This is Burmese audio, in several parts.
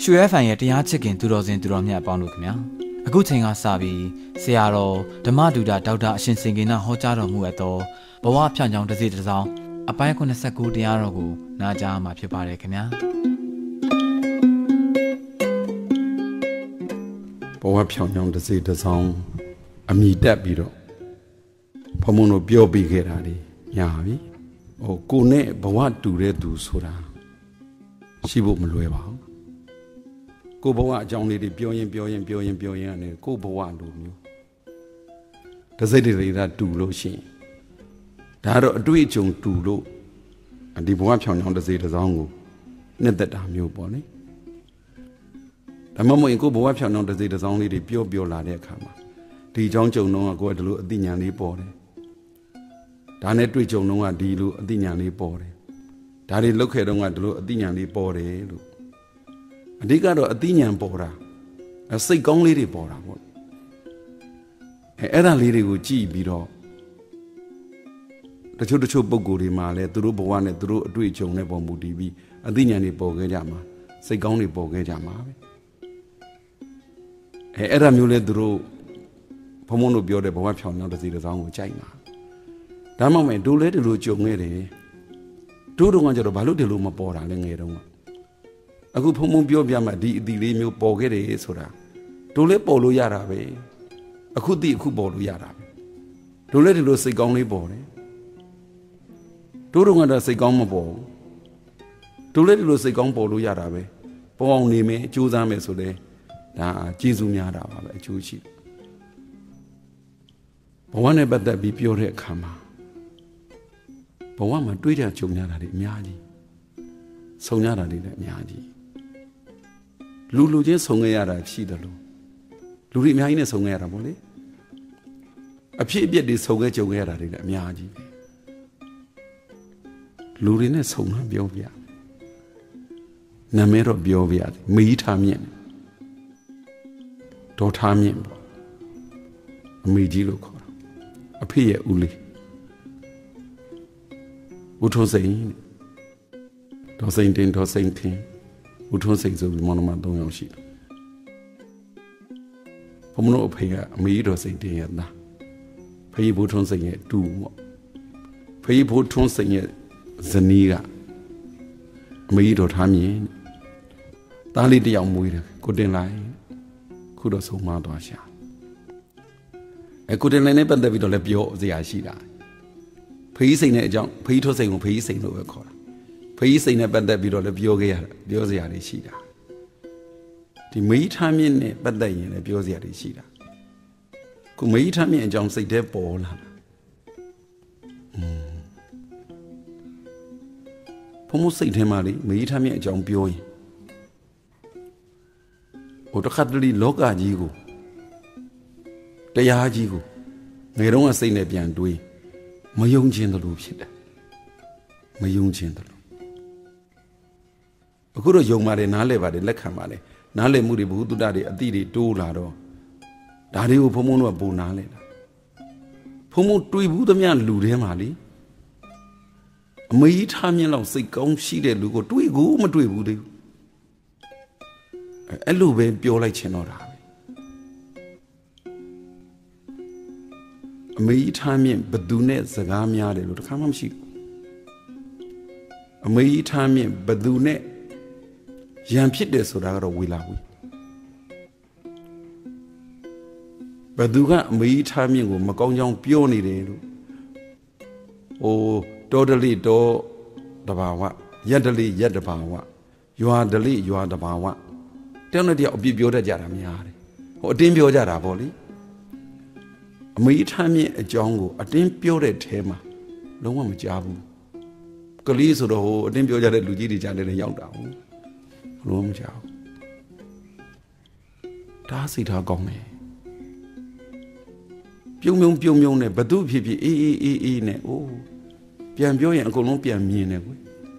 ရွှေfanရဲ့တရားချစ်ခင်သူတော်စင်သူတော်မြတ်ပေါင်းလို့ခင်ဗျာအခုချိန်ကစပြီးဆရာတော်ဓမ္မဒုဒဒေါက်တာအရှင်စင်ကေနဟောကြားတော်မူအပ်သောဘဝဖြောင့်ချောင်းတစ်စီတစ်စောင်းအပိုင်း89တရားတော်ကိုနားကြားမှာဖြစ်ပါတယ်ခင်ဗျာဘဝဖြောင့်ချောင်းတစ်စီတစ်စောင်းအမိတက်ပြီးတော့ဘုံဘုံတို့ပြောပြီးခဲ့တာဒီညာပြီကိုနဲ့ဘဝတူတဲ့သူဆိုတာရှိဖို့မလွယ်ပါဘူးကိုဘဝအကြောင်းလေးတွေပြောရင်ကနေကိုဘဝလိုမျိုးတစိတ်တွေကတူလို့ရှိရင်ဒါတော့အတွေ့အကြုံတူလို့ဒီဘဝဖြောင်ချောင်းတစ်စိတ်တစ်စောင်းကိုနှစ်သက်တာမျိုးပေါ့လေဒါမှမဟုတ်ကိုဘဝဖြောင်ချောင်းတစ်စိတ်တစ်စောင်းလေးတွေပြောလာတဲ့အခါမှာဒီအကြောင်းကြုံတော့ကိုကဒီလိုအသိဉာဏ်လေးပေါ်တယ်ဒါနဲ့တွေ့ကြုံတော့ကဒီလိုအသိဉာဏ်လေးပေါ်တယ်ဒါတွေလောက်ခဲ့တော့ကဒီလိုအသိဉာဏ်လေးပေါ်တယ်လို့အဓိကတော့အသိဉာဏ်ပေါ်တာစိတ်ကောင်းလေးတွေပေါ်တာပေါ့အဲ့ဒါလေးတွေကိုကြည့်ပြီးတော့တချို့ပုံကိုယ်တွေမှာလည်းသူတို့ဘဝနဲ့သူတို့အတွေ့အကြုံနဲ့ပေါ်မူတည်ပြီးအသိဉာဏ်တွေပေါ်ခဲ့ကြမှာစိတ်ကောင်းတွေပေါ်ခဲ့ကြမှာပဲအဲ့ဒါမျိုးလဲသူတို့ဘုံဘုံတို့ပြောတဲ့ဘဝဖြောင်းနှောင်းတစ်စီတစ်စောင်းကိုကြိုက်မှာဒါမှမဟုတ်တို့လဲဒီလိုကြုံခဲ့တယ်တို့တော့ကကြတော့ဘာလို့ဒီလိုမပေါ်တာလဲငယ်တုန်းကအခုဖုံဖုံပြောပြမှဒီအတီလေးမျိုးပေါ်ခဲ့တယ်ဆိုတာတို့လဲပေါ်လို့ရတာပဲအခုပေါ်လို့ရတာပဲတို့လဲဒီလိုစိတ်ကောင်းလေးပေါ်တယ်တို့တော့ကတော့စိတ်ကောင်းမပေါ်တို့လဲဒီလိုစိတ်ကောင်းပေါ်လို့ရတာပဲပေါ်အောင်နေမယ်ကြိုးစားမယ်ဆိုလဲဒါကျေးဇူးများတာပါပဲအကျိုးရှိဘဝနဲ့ပတ်သက်ပြီးပြောတဲ့အခါမှာဘဝမှာတွေးကြကြုံရတာတွေအများကြီးဆုံရတာတွေလည်းအများကြီးလူချင်းဆုံခဲ့ရတာရှိတယ်လို့လူတွေအများကြီးနဲ့ဆုံခဲ့ရတာပေါ့လေအဖြစ်အပျက်တွေဆုံခဲ့ကြုံခဲ့ရတာတွေလည်းအများကြီးလူတွေနဲ့ဆုံတာပြောပြနာမည်တော့ပြောပြတယ်မီးထားမြင့်ဒေါ်ထားမြင့်ပေါ့အမေကြီးလို့ခေါ်တာအဖေရဲ့ဦးလေးဦးထွန်းစိန်ဒေါ်စိန်တင်ဒေါ်စိန်ထင်းဦးထွန်းစိန်ဆိုပြီးမောင်နှမ3ယောက်ရှိတယ်ဘုံမလို့အဖေကအမေကြီးဒေါ်စိန်တင်ရဲ့သားဖေးဘိုးထွန်းစိန်ရဲ့တူပေါ့ဖေးဘိုးထွန်းစိန်ရဲ့ဇနီးကအမေကြီးဒေါ်ထားမြင့်သားလေးတစ်ယောက်မွေးတယ်ကိုတင်လိုက်ခုတော့ဆုံးမသွားရှာကိုတင်လိုက်နဲ့ပတ်သက်ပြီးတော့လည်းပြောစရာရှိတာဖေးစိန်နဲ့အကြောင်းဖေးထွန်းစိန်ကိုဖေးစိန်လို့ပဲခေါ်တာဖေးစိန်နဲ့ပတ်သက်ပြီးတော့လည်းပြောစရာတွေရှိတာဒီမေးထားမြင့်နဲ့ပတ်သက်ရင်လည်းပြောစရာတွေရှိတာခုမေးထားမြင့်အကြောင်းစိတ်ထဲပေါ်လာတာဘုံမစိတ်ထဲမှာလေမေးထားမြင့်အကြောင်းပြောရင်ဟိုတခါတလေလောကကြီးကိုတရားကြီးကိုငယ်တုန်းကစိတ်နဲ့ပြန်တွေးမယုံခြင်းတလို့ဖြစ်တယ်မယုံခြင်းတလို့အခုတော့ယုံပါတယ်နားလည်ပါတယ်လက်ခံပါတယ်နားလည်မှုတွေဘုသူတ္တတွေအတိတွေတိုးလာတော့ဒါတွေကိုဘုံဘုံတို့ကပုံနားလဲတာဘုံဘုံတွေးဘူးသမျှလူထဲမှာလေအမေကြီးထားမြင့်လောက်စိတ်ကောင်းရှိတဲ့လူကိုတွေးကိုမတွေးဘူးသေးဘူးအဲ့လိုပဲပြောလိုက်ချင်တော့တာပဲအမေကြီးထားမြင့်ဘသူနဲ့စကားများတယ်လို့တခါမှမရှိဘူးအမေကြီးထားမြင့်ဘသူနဲ့ရံဖြစ်တယ်ဆိုတာကတော့ဝေလာဘူးဘသူကအမေကြီးထားမြင့်ကိုမကောင်းကြောင်းပြောနေတယ်လို့တောတလိတောတဘာဝရက်တလိရက်တဘာဝရွာတလိရွာတဘာဝတောင်းတဲ့တယောက်အပြစ်ပြောတတ်ကြတာများတယ်အတင်းပြောကြတာပေါ့လေအမေကြီးထားမြင့်အကြောင်းကိုအတင်းပြောတဲ့ထဲမှာလုံးဝမကြားဘူးကလေးဆိုတော့အတင်းပြောကြတဲ့လူကြီးတွေကြားနေတယ်ရောက်တာဟုတ်လုံးဝမကြားဘူးဒါစိတ်ထားကောင်းတယ်ပြုံမြုံနဲ့ဘသူဖြစ်ဖြစ်အေးနဲ့ပြန်ပြောရင်အကုန်လုံးပြန်မြင်တယ်ကွ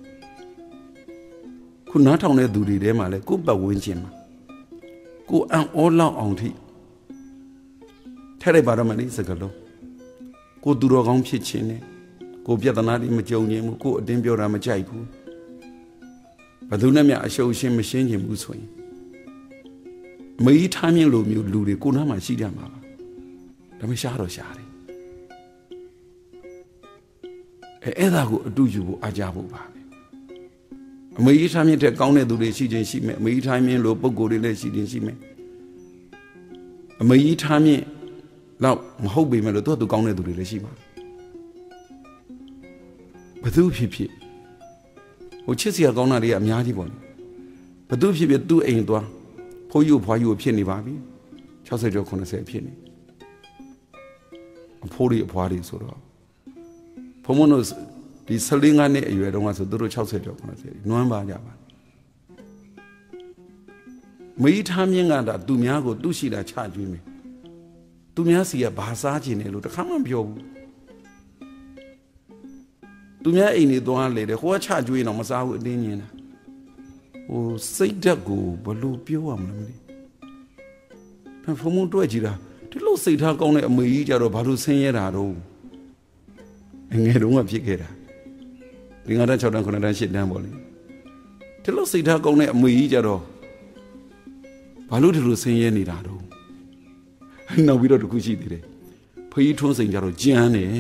ခုနားထောင်တဲ့သူတွေထဲမှာလဲကိုယ့်ပတ်ဝန်းကျင်မှာကိုအံ့ဩလောက်အောင်ထိထဲလိုက်ပါတော့မလေးစကလုံးကိုသူတော်ကောင်းဖြစ်ခြင်းနဲ့ကိုပြဿနာတွေမကြုံခြင်းဘူးကိုအတင်းပြောတာမကြိုက်ဘူးဘယ်သူနဲ့မှအရှုပ်ရှင်းမရှင်းခြင်းဘူးဆိုရင် mấy tham nhiên lộ miêu lù để cô nó mà xí ra mà đó mới xa rồi xa đi ấy là của tu chủ à cha bộ bà mấy tham nhiên trẻ con này tụi để xí trên xí mẹ mấy tham nhiên lộ bốc cổ để xí trên xí mẹ mấy tham nhiên là mà hậu bị mà lộ tụi con này tụi để xí mà bắt đầu phi phi ô chết gì con nào đi làm nhà đi bọn bắt đầu phi phi tu anh toa phô yêu phiền đi bà bi cháu sẽ cho con nó sẽ phiền đi phô đi số đó phô muốn nó đi xử lý ngay này ở trong số đó cháu sẽ cho con nó sẽ nói bà nhà bà mấy tham những người đã tu nhà của tu sĩ đã trả cho mình tu nhà sĩ là bà xã chỉ này luôn đã khám biểu tu nhà ấy này toàn lấy để hoa trả cho nó mà sao ở đây nhỉ ô xây ra của bà lu biểu am lắm đi thằng phô muốn đuổi gì ra thì lúc xây ra con này mấy giờ rồi bà lu sinh ra đâu nghe đúng không chị kể ra thì người ta cho đang còn đang chuyện đang bỏ đi thì lúc xây ra con này mấy giờ rồi bà lu thì lu sinh ra đâu nào biết được cái gì thế phải thôn sinh ra rồi chán này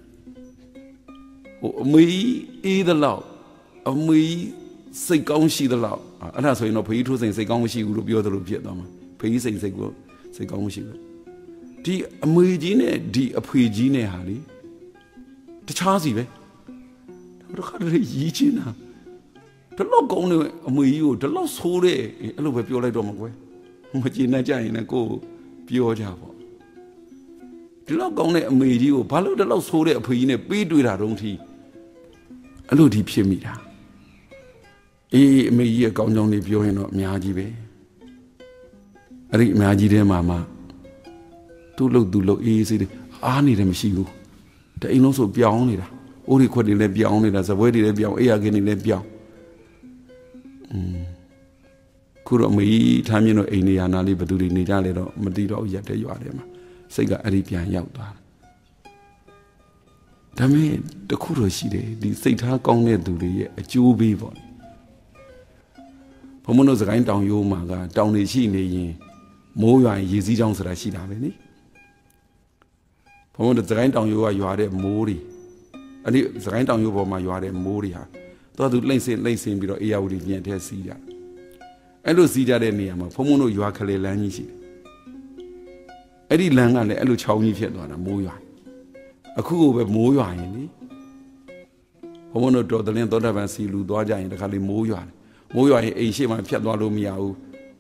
mấy ý đó là mấy xây công sĩ đó là anh ta nói nó phải thôn sinh xây công sĩ của biểu đó là biết đó mà phải xây công sĩ thì mấy gì này đi phải gì này hả đi thì cha gì vậy nó khác cái gì chứ nào thế nó công này mấy yêu thế nó số đấy anh phải biểu lại đó mà quay mà chỉ nói chạy này cô biểu ra bỏ thì nó công này mấy yêu bao lâu thế nó số đấy phải này bị đuổi ra đông thì anh đi phiền mình ra mấy yêu công trong này biểu hiện nó nhà gì vậy anh nhà gì đấy mà tu lâu ý gì đấy này làမရှိဘူးแต่အိမ်လုံးဆိုပြောင်းနေတာအိုးတွေခွက်တွေလည်းပြောင်းနေတာဇပွဲတွေလည်းပြောင်းအေးရခင်းတွေလည်းပြောင်းခုတော့မေးထားမြင်တော့အိမ်နေရာနာလေးဘယ်သူတွေနေကြလဲတော့မသိတော့ရက်တဲ့ရွာထဲမှာစိတ်ကအဲ့ဒီပြန်ရောက်သွားတယ်ဒါပေမဲ့တခုတော့ရှိတယ်ဒီစိတ်ထားကောင်းတဲ့သူတွေရဲ့အကျိုးပေးပေါ့ဘုံမတို့စကိုင်းတောင်ရိုးမှာကတောင်တွေရှိနေရင်မိုးရွာရင်ရေစည်းကြောင်းဆိုတာရှိတာပဲနိဘုံမတို့စကိုင်းတောင်ရိုးကရွာတဲ့မိုးတွေအဲ့ဒီစကိုင်းတောင်ရိုးပေါ်မှာရွာတဲ့မိုးတွေဟာတော့သူလိမ့်စင်ပြီးတော့အေယာဝတီပြန်ထဲစီးကြအဲ့လိုစီးကြတဲ့နေရာမှာဘုံမတို့ရွာခလေလမ်းကြီးရှိတယ်အဲ့ဒီလမ်းကလည်းအဲ့လိုချောင်းကြီးဖြစ်သွားတာမိုးရွာအခုကိုပဲမိုးရွာရင်လေဘုံမတို့တော်တလင်းသောတာပန်စီလူသွားကြရင်တခါလေမိုးရွာတယ်မိုးရွာရင်အိမ်ရှိမှဖြတ်သွားလို့မရဘူး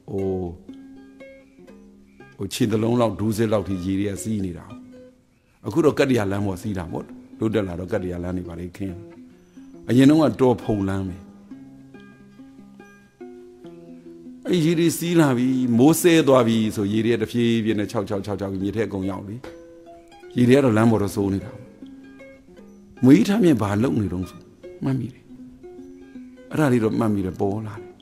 ဟိုခြေတလုံးလောက်ဒူးစစ်လောက်ထိရေတွေကစီးနေတာအခုတော့ကတ္တရာလမ်းပေါ်စီးတာပေါ့တို့တက်လာတော့ကတ္တရာလမ်းနေပါလေခင်းအရင်တော့ကတော်ဖုံလမ်းပဲအဲ့ရေတွေစီးလာပြီမိုးဆဲသွားပြီဆိုရေတွေကတဖြည်းဖြည်းနဲ့6မြေထက်အကုန်ရောက်ပြီရေတွေကတော့လမ်းပေါ်တော့စိုးနေတာမွေးထားမြင်ဘာလုံနေတော့ဆိုမှတ်မိတယ်အဲ့ဒါလေးတော့မှတ်မိတယ်ပေါ်လာတယ်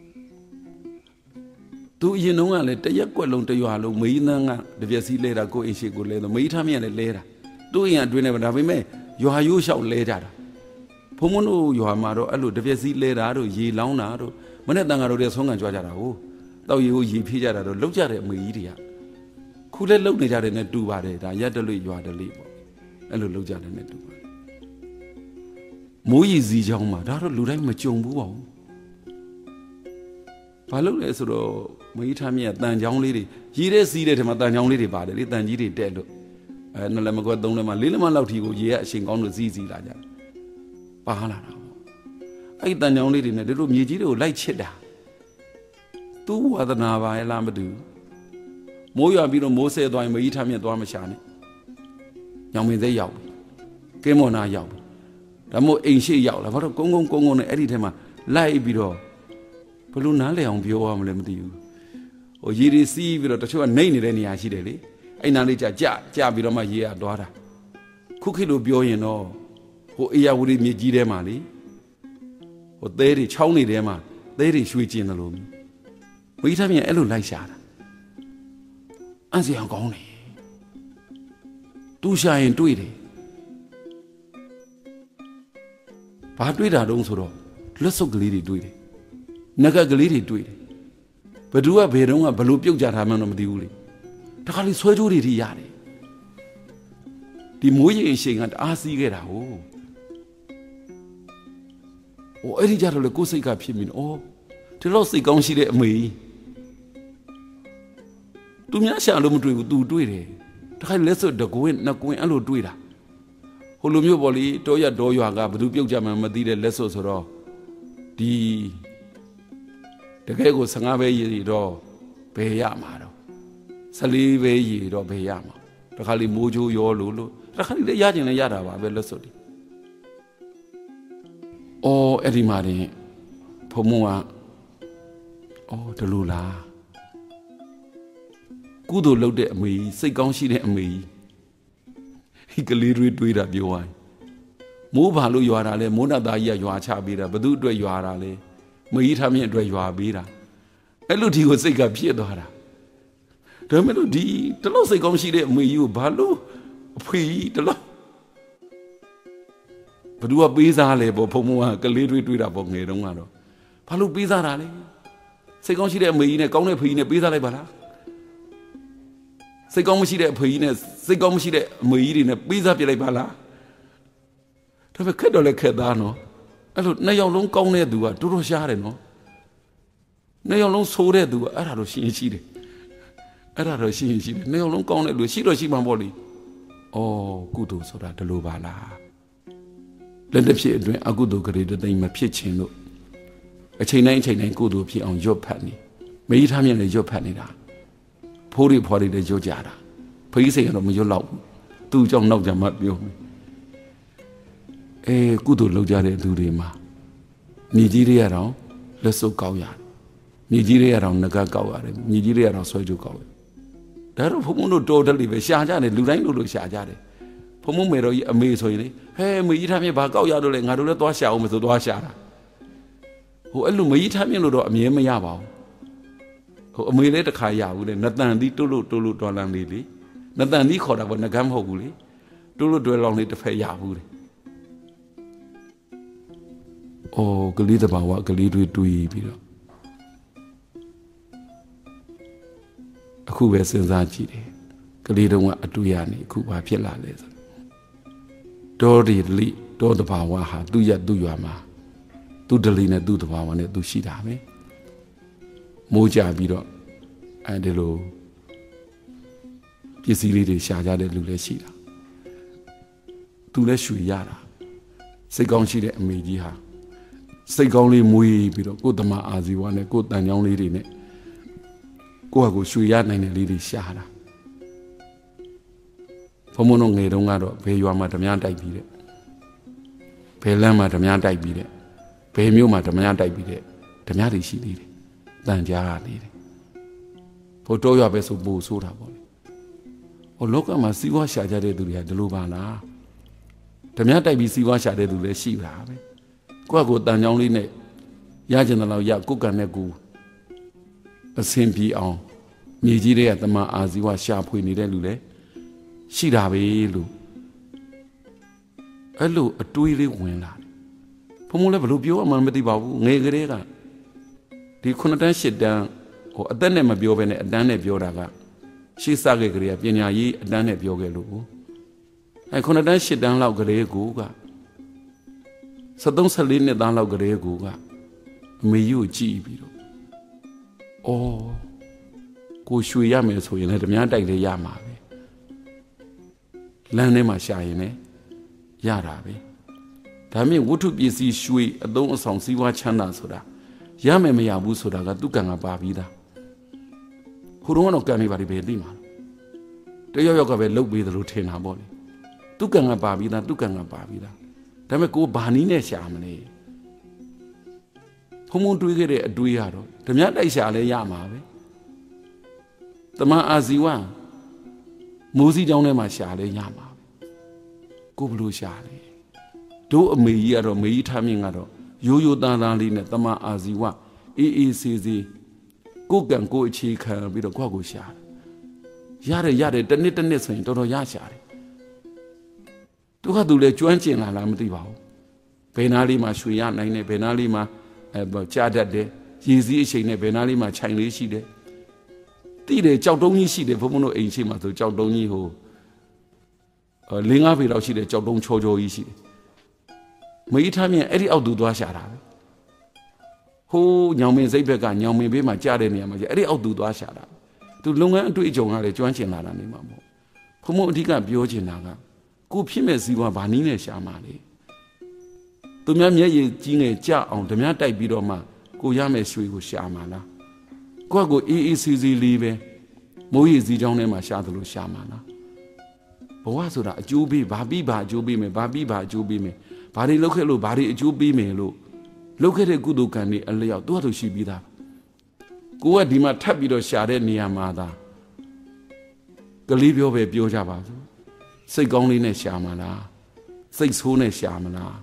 သူအရင်တော့ကလည်းတရက်ကွက်လုံးတရွာလုံးမေးနှန်းကတပြက်စီးလဲတာကိုအိမ်ရှိကိုလဲတော့မေးထားမြင်လည်းလဲတာသူ့အိမ်အတွင်းနဲ့ဒါပေမဲ့ရွာရိုးလျှောက်လဲကြတာဘုံမတို့ရွာမှာတော့အဲ့လိုတပြက်စီးလဲတာတို့ရေလောင်းတာတို့မနဲ့တန်ဃာတို့တွေဆုံးခံကြွားကြတာဟုတ်တောက်ရေကိုရေဖေးကြတာတော့လောက်ကြတဲ့အမေကြီးတွေကခုလဲလောက်နေကြတယ်နဲ့တူပါတယ်ဒါရက်တလွေရွာတလေးပေါ့အဲ့လိုလောက်ကြတယ်နဲ့တူပါတယ်မိုးရီစီချောင်းမှာဒါတော့လူတိုင်းမကြုံဘူးပါဘူးဘာလို့လဲဆိုတော့မကြီးထားမြတ်တန်ချောင်းလေးတွေရေထဲစီးတဲ့ထဲမှာတန်ချောင်းလေးတွေပါတယ်လေတန်ကြီးတွေတက်လို့နှစ်လက်မကွက်သုံးလက်မလေးလက်မလောက်ထီကိုရေကအရှင်ကောင်းလို့စီးလာကြတယ်ပါလာတာပေါ့အဲ့တန်ချောင်းလေးတွေနဲ့တို့မြေကြီးတွေကိုလိုက်ချစ်တာသူ့ဝါသနာပါရဲ့လားမသိဘူးမိုးရွာပြီးတော့မိုးဆဲသွားရင်မကြီးထားမြတ်သွားမရှာနဲ့ညောင်မင်းသိရောက်ပြီကင်းမော်နာရောက်ပြီဒါမို့အိမ်ရှိရောက်လာဘာလို့ကုန်းနဲ့အဲ့ဒီထဲမှာလိုက်ပြီးတော့ဘလို့နားလည်အောင်ပြောရမလဲမသိဘူးဟိုရေတွေစီးပြီးတော့တချို့ကနေနေတဲ့နေရာရှိတယ်လေအဲ့နားလေးကြပြီးတော့မှရေကသွားတာခုခေတ်လိုပြောရင်တော့ဟိုအေယာဝတီမြေကြီးထဲမှာလေဟိုသဲတွေချောင်းတွေထဲမှာသဲတွေရွှေကျင်တယ်လို့ဝိထားပြန်အဲ့လိုလိုက်ရှာတာအန်စီအောင်ကောင်းတယ်သူရှာရင်တွေ့တယ်ဘာတွေ့တာတုံးဆိုတော့လက်စုပ်ကလေးတွေတွေ့တယ်နဂတ်ကလေးတွေတွေ့တယ်ဘဘဒူကဘယ်တော့ဘလို့ပြုတ်ကြတာမှန်းတော့မသိဘူးလေတခါလေဆွဲကြိုးတွေထိရတယ်ဒီမိုးရေအရှိန်ကတအားစီးခဲ့တာဟုတ်အဲ့ဒီကြတော့လေကိုယ်စိတ်ကဖြစ်မိတယ်ဒီလောက်စိတ်ကောင်းရှိတဲ့အမေသူများရှာလို့မတွေ့ဘူးသူတွေ့တယ်တခါလက်စွပ်တကွင်းနှစ်ကွင်းအဲ့လိုတွေ့တာဟိုလိုမျိုးပေါ့လေတောရတော်ရွာကဘသူပြုတ်ကြမှမသိတဲ့လက်စွပ်ဆိုတော့ဒီတကယ်ကို15ပဲရည်တော့ဘယ်ရမှာတော့14ပဲရည်တော့ဘယ်ရမှာတခါလေမိုးချိုးရောလို့တခါလေလည်းရကျင်လည်းရတာပါပဲလက်စွပ်ဒီအဲ့ဒီမှာတင်ဘုံမကတလူလားကုသိုလ်လုပ်တဲ့အမေစိတ်ကောင်းရှိတဲ့အမေဒီကလေးတွေးတာပြောဝိုင်းမိုးဘာလို့ရွာတာလဲမိုးနတ်သားကြီးကရွာချပေးတာဘသူအတွက်ရွာတာလဲမကြီးထားမြင့်အတွက်ရွာပေးတာအဲ့လိုဒီကိုစိတ်ကဖြစ်သွားတာဒါမဲ့လို့ဒီတလို့စိတ်ကောင်းရှိတဲ့အမေကြီးကိုဘာလို့အဖေကြီးတလို့ဘသူကပေးစားလဲပေါ့ဘုံဘုံကကလေးတွေးတာပေါ့ငယ်တုန်းကတော့ဘာလို့ပေးစားတာလဲစိတ်ကောင်းရှိတဲ့အမေကြီးနဲ့ကောင်းတဲ့ဖေကြီးနဲ့ပေးစားလိုက်ပါလားစိတ်ကောင်းမရှိတဲ့အဖေကြီးနဲ့စိတ်ကောင်းမရှိတဲ့အမေကြီးတွေနဲ့ပေးစားပြလိုက်ပါလားဒါပေမဲ့ခက်တော့လည်းခက်သားနော်အဲ့လိုနှစ်ယောက်လုံးကောင်းတဲ့သူကတော်တော်ရှားတယ်နော်နှစ်ယောက်လုံးဆိုးတဲ့သူကအဲ့ဒါတော့ရှင်းရှိတယ်အဲ့ဒါတော့ရှင်းရှိတယ်နှစ်ယောက်လုံးကောင်းတဲ့လူရှိတော့ရှိမှပေါ့လေကုသိုလ်ဆိုတာဒီလိုပါလားလက်တစ်ဖြစ်အတွင်းအကုသိုလ်ကလေးတစ်သိမ့်မဖြစ်ခြင်းလို့အချိန်တိုင်းကုသိုလ်ဖြစ်အောင်ရွတ်ဖတ်နေမကြီးထားမြင်လည်းရွတ်ဖတ်နေတာဖိုးတွေဖွားတွေလည်းရွတ်ကြတာဖေးစိတ်ကတော့မရွတ်တော့ဘူးသူ့ကြောင့်နောက်ကြမှပြောမယ်ကုသိုလ်လုပ်ကြတဲ့သူတွေမှာမြေကြီးတွေကတော့လက်စုပ်ကောက်ရတယ်မြေကြီးတွေကတော့ငကကောက်ရတယ်မြေကြီးတွေကတော့ဆွဲကြိုးကောက်ရတယ်ဒါတော့ဘုံဘုံတို့တော်တယ်လေပဲရှာကြတယ်လူတိုင်းလို့ရှာကြတယ်ဘုံဘုံမေတော်ကြီးအမေဆိုရင်လေမေကြီးထားမြင်ဘာကောက်ရတော့လဲငါတို့လည်းသွားရှာအောင်မဆိုသွားရှာတာအဲ့လိုမေကြီးထားမြင်လို့တော့အမြဲမရပါဘူးအမေလည်းတစ်ခါရဘူးလေနတန်သီးတိုးလို့တော်လန်လေးလေနတန်သီးခေါ်တာပေါ့ငကမ်းမဟုတ်ဘူးလေတိုးလို့တွဲလောင်းလေးတစ်ဖက်ရဘူးလေကလေးတဘာဝကလေးတွေးပြီးတော့အခုပဲစဉ်းစားကြည့်တယ်ကလေးတုန်းကအတူရနေအခုဘာဖြစ်လာလဲဆိုတောဒီလိတောတဘာဝဟာသူ့ရသူ့ရွာမှာသူ့ဒလီနဲ့သူ့တဘာဝနဲ့သူရှိတာပဲမိုးကြပြီးတော့ဒီလိုပစ္စည်းလေးတွေရှာကြတဲ့လူလည်းရှိတာသူလည်းရွှေရတာစိတ်ကောင်းရှိတဲ့အမေကြီးဟာစိတ်ကောင်းလေးမွေးပြီးတော့ကိုယ်တမအာဇီဝနဲ့ကိုယ်တန်ချောင်းလေးတွေနဲ့ကိုယ့်ဟာကိုယ်ရွှေရနိုင်တဲ့လေးတွေရှာတာဘုံဘုံတို့ငယ်တုန်းကတော့ဘယ်ရွာမှာဓမြတိုက်ပြီးတဲ့ဘယ်လမ်းမှာဓမြတိုက်ပြီးတဲ့ဘယ်မြို့မှာဓမြတိုက်ပြီးတဲ့ဓမြတွေရှိသေးတယ်တန်ကြားနေတယ်ဘို့တော့ရွာပဲဆိုပို့ဆိုးတာပေါ့လေလောကမှာစီးပွားရှာကြတဲ့သူတွေကဒီလိုပါလားဓမြတိုက်ပြီးစီးပွားရှာတဲ့သူလည်းရှိတာပဲကိုယ့်ကိုယ်တန်ချောင်းလေးနဲ့ရကျင်တယ်လို့ရကိုယ်ကန်နဲ့ကိုအဆင်ပြေအောင်မြေကြီးတွေကတမန်အာဇီဝရှာဖွေနေတဲ့လူလည်းရှိတာပဲလို့အဲ့လိုအတွေးလေးဝင်လာတယ်ဘုံဘုံလည်းဘယ်လိုပြောမှမသိပါဘူးငယ်ကလေးကဒီ9တန်း10တန်းအသက်နဲ့မပြောဘဲနဲ့အတန်းနဲ့ပြောတာကရှေ့စခဲ့ကလေးကပညာရေးအတန်းနဲ့ပြောခဲ့လို့9တန်း10တန်းလောက်ကလေးကိုက73 14နှစ်သားလောက်ကလေးကိုကအမေကြီးကိုကြည့်ပြီးတော့ကိုရွှေရမယ်ဆိုရင်လည်းဓမြတိုက်လေးရမှာပဲလမ်းထဲမှာရှာရင်လည်းရတာပဲဒါမြင်ဝတ္ထုပစ္စည်းရွှေအသုံးအဆောင်စည်းဝါးချမ်းသာဆိုတာရမယ်မရဘူးဆိုတာကသူကံကပါပြီးသားဟိုတုန်းကတော့ကံနေပါလိမ့်ပဲသိမှာတယောက်ကပဲလှုပ်ပေးသလိုထင်တာပေါ့လေသူကံကပါပြီးသားသူကံကပါပြီးသားဒါပေမဲ့ကိုဘာနည်းနဲ့ရှာမလဲဖုံဖုံတွေးခဲ့တဲ့အတွေးရတော့ဓမြတိုက်ရှာလဲရမှာပဲတမန်အာဇီဝမိုးစည်းကြောင်းထဲမှာရှာလဲရမှာပဲကိုဘလို့ရှာလဲတို့အမေကြီးကတော့မေကြီးထားမြင့်ကတော့ရိုးရိုးသားသားလေးနဲ့တမန်အာဇီဝအေးအေးဆေးဆေးကိုကံကိုအခြေခံပြီးတော့ကိုရှာရတယ်တနစ်ဆိုရင်တော်တော်ရရှာတယ်သူကသူလဲကျွမ်းကျင်လာလားမသိပါဘူးဘယ်နာလေးမှာရွှေရနိုင်တယ်ဘယ်နာလေးမှာကြားတတ်တယ်ရရေစီးအချိန်နဲ့ဘယ်နားလေးမှာခြိုင်လေးရှိတယ်တိတယ်ကြောက်တုံးကြီးရှိတယ်ဘုံဘုံတို့အိမ်ရှိမှာဆိုကြောက်တုံးကြီးဟို4-5 ပေလောက်ရှိတယ်ကြောက်တုံးချောချောကြီးရှိတယ်မကြီးထားမြင်အဲ့ဒီအောက်သူသွားရှာတာပဲဟိုးညောင်မင်းစိတ်ဘက်ကညောင်မင်းဘေးမှာကြားတဲ့နေရာမှာအဲ့ဒီအောက်သူသွားရှာတာသူလုပ်ငန်းအတွေ့အကြုံကလည်းကျွမ်းကျင်လာတာနေမှာမဟုတ်ဘုံဘုံအဓိကပြောချင်တာကကိုဖြစ်မဲ့ဇီဝဘာနည်းနဲ့ရှာမှာလေသူများမျက်ရည်ကြီးငယ်ကြအောင်ဓမြတိုက်ပြီးတော့မှကိုရမယ်ရွှေကိုရှာမှာလားကိုယ့်ကိုအေးအေးစီစီလေးပဲမိုးရည်စည်းချောင်းထဲမှာရှာသလိုရှာမှာလားဘဝဆိုတာအကျိုးပေးဘာပြီးဘာအကျိုးပေးမယ်ဘာပြီးဘာအကျိုးပေးမယ်ဘာတွေလုပ်ခဲ့လို့ဘာတွေအကျိုးပေးမယ်လို့လုပ်ခဲ့တဲ့ကုသိုလ်ကံတွေအလျောက်သူ့ဟာသူရှိပြီးသားကိုကဒီမှာထပ်ပြီးတော့ရှာတဲ့နေရာမှာသာကလေးပြောပဲပြောကြပါစို့စိတ်ကောင်းလေးနဲ့ရှာမှာလားစိတ်ဆိုးနဲ့ရှာမလား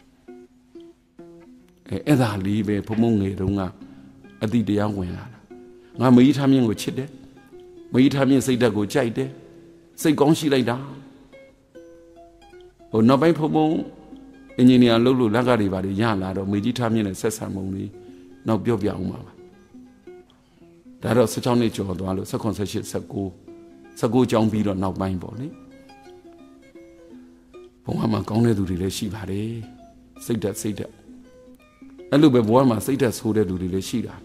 အဲ့ဒါလေးပဲဘုံဘုံငယ်တုန်းကအတိတရားဝင်လာတာငါမကြီးထားမြင့်ကိုချစ်တယ်မကြီးထားမြင့်စိတ်ဓာတ်ကိုကြိုက်တယ်စိတ်ကောင်းရှိလိုက်တာဟိုနောက်ပိုင်းဘုံဘုံအင်ဂျင်နီယာလုပ်လို့လက်ကတွေပါရလာတော့မကြီးထားမြင့်နဲ့ဆက်ဆံမှုလေးနောက်ပြောပြအောင်ပါဒါတော့16နှစ်ကျော်သွားလို့18 19ကျောင်းပြီးတော့နောက်ပိုင်းပေါ့လေဘုံမှာကောင်းတဲ့သူတွေလည်းရှိပါတယ်စိတ်ဓာတ်အဲ့လိုပဲဘဝမှာစိတ်ဓာတ်ဆိုးတဲ့လူတွေလည်းရှိတာ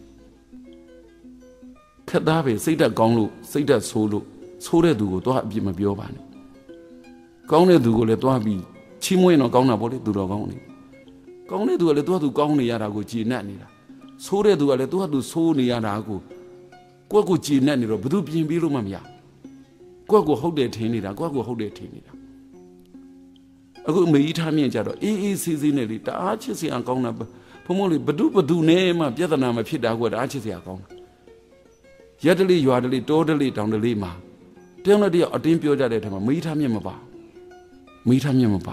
ခက်သားပဲစိတ်ဓာတ်ကောင်းလို့စိတ်ဓာတ်ဆိုးလို့ဆိုးတဲ့သူကိုတော့အပြစ်မပြောပါနဲ့ကောင်းတဲ့သူကိုလည်းတွားပြီးချီးမွမ်းတော့ကောင်းတာပေါ့လေသူတော်ကောင်းနေကောင်းတဲ့သူကလည်းသူကသူကောင်းနေရတာကိုကြည်နပ်နေတာဆိုးတဲ့သူကလည်းသူကသူဆိုးနေရတာကိုကိုယ့်ကိုကြည်နပ်နေတော့ဘယ်သူပြင်ပြီးလို့မှမရကိုယ့်ကိုဟုတ်တယ်ထင်နေတာကိုယ့်ကိုဟုတ်တယ်ထင်နေတာအခုမေကြီးထားမြင့်ကြတော့အေးအေးဆေးဆေးနဲ့လေတအားချစ်စရာကောင်းတာဘုံမလေးဘဒုနဲ့မှပြဿနာမဖြစ်တာကတအားချစ်စရာကောင်းတာရက်တလေးရွာတလေးတောတလေးတောင်တလေးမှာတယောက်နဲ့တယောက်အတင်းပြောကြတဲ့ထက်မှာမေကြီးထားမြင့်မပါအိုး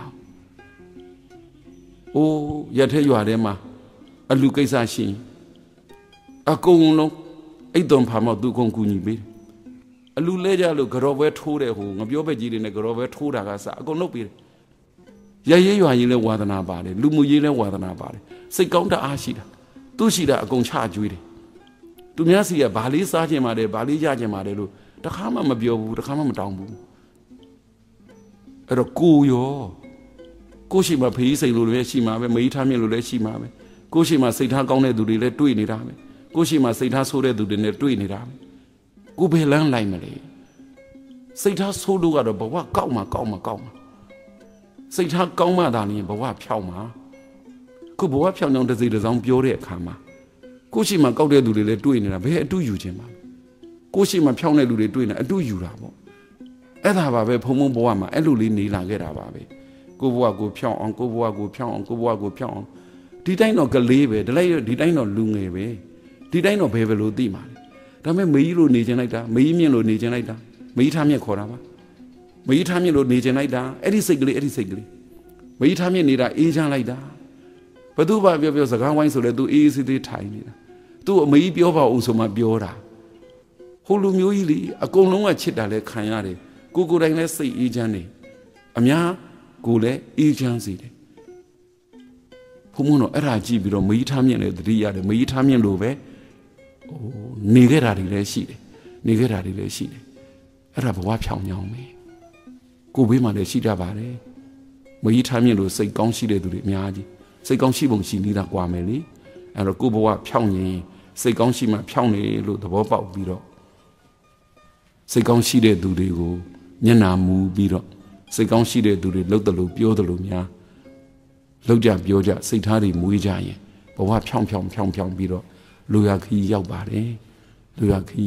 ရက်ထဲရွာထဲမှာအလူကိစ္စရှိအကုန်လုံးအိတ်သွန်ဖာမောက်သူကုန်ကူညီပေးအလူလဲကြလို့ကြော်ပွဲထိုးတဲ့ဟိုငပြောပဲကြီးတွေနဲ့ကြော်ပွဲထိုးတာကစအကုန်လုပ်ပေးတယ်ရရေးရွာရေးလဲဝါသနာပါတယ်လူမှုရေးလဲဝါသနာပါတယ်စိတ်ကောင်းတအားရှိတာသူရှိတာအကုန်ချကျွေးတယ်သူများစီကဘာလေးစားခြင်းပါတယ်ဘာလေးရခြင်းပါတယ်လို့တခါမှမပြောဘူးတခါမှမတောင်းဘူးအဲ့တော့ကိုရှိမှဖေးစိတ်လို့လည်းရှိမှာပဲမေးထားမြင့်လို့လည်းရှိမှာပဲကိုရှိမှစိတ်ထားကောင်းတဲ့သူတွေလည်းတွေ့နေတာပဲကိုရှိမှစိတ်ထားဆိုးတဲ့သူတွေနဲ့တွေ့နေတာပဲကိုဘယ်လန်းလိုက်မလဲစိတ်ထားဆိုးလို့ကတော့ဘဝကောက်မှာစိတ်ထားကောင်းမှသာလျှင်ဘဝဖြောင်းမှာခုဘဝဖြောင်းကြောင်းတစ်စိတစ်စောင်းပြောတဲ့အခါမှာကိုရှိမှကောက်တဲ့သူတွေလည်းတွေ့နေတာဘယ်အတူယူခြင်းပါကိုရှိမှဖြောင်းတဲ့လူတွေတွေ့နေအတူယူတာပေါ့အဲ့ဒါပါပဲဘုံဘဝမှာအဲ့လိုလေးနေလာခဲ့တာပါပဲကိုဘဝကိုဖြောင်းအောင်ကိုဘဝကိုဖြောင်းအောင်ဒီတိုင်းတော့ကလေးပဲဒီတိုင်းတော့လူငယ်ပဲဒီတိုင်းတော့ဘယ်လိုသိမှာလဲဒါပေမဲ့မေကြီးလိုနေခြင်းလိုက်တာမေကြီးမြင့်လိုနေခြင်းလိုက်တာမေကြီးထားမြင့်ခေါ်တာပါမေကြီးထားမြင့်လိုနေခြင်းလိုက်တာအဲ့ဒီစိတ်ကလေးမေကြီးထားမြင့်နေတာအေးချမ်းလိုက်တာဘသူဘာပြောစကားဝိုင်းဆိုလဲသူအေးအေးသေးထိုင်နေတာသူ့အမေကြီးပြောပါအောင်ဆိုမှပြောတာဟိုလူမျိုးကြီးလေအကုန်လုံးကချစ်တာလဲခံရတယ်ကိုတိုင်းလဲစိတ်အေးချမ်းနေအများကိုလည်းအေးချမ်းစေတယ်ဘုံမတော့အဲ့ဒါကြည့်ပြီးတော့မေကြီးထားမြင့်လည်းတတိရတယ်မေကြီးထားမြင့်လို့ပဲနေခဲ့တာတွေလည်းရှိတယ်အဲ့ဒါဘဝဖြောင်းကြောင်းပဲကိုဘေးမှာလည်းရှိတတ်ပါတယ်မေကြီးထားမြင့်လို့စိတ်ကောင်းရှိတဲ့သူတွေအများကြီးစိတ်ကောင်းရှိပုံရှိနေတာကွာမယ်လေအဲ့တော့ကိုဘဝဖြောင်းရင်စိတ်ကောင်းရှိမှဖြောင်းနေလို့သဘောပေါက်ပြီးတော့စိတ်ကောင်းရှိတဲ့သူတွေကိုမျက်နာမူပြီးတော့စိတ်ကောင်းရှိတဲ့သူတွေလှုပ်တယ်လို့ပြောတယ်လို့များလှုပ်ကြပြောကြစိတ်ထားတွေမွေးကြရင်ဘဝဖြောင်းပြီးတော့လူရခီးရောက်ပါတယ်ဘဝဖြော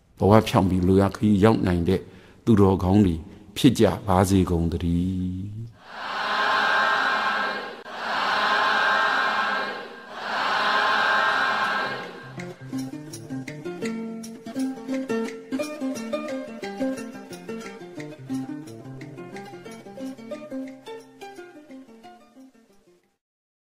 င်းပြီးလူရခီးရောက်နိုင်တဲ့သူတော်ကောင်းတွေဖြစ်ကြပါစေကုန်သတည်း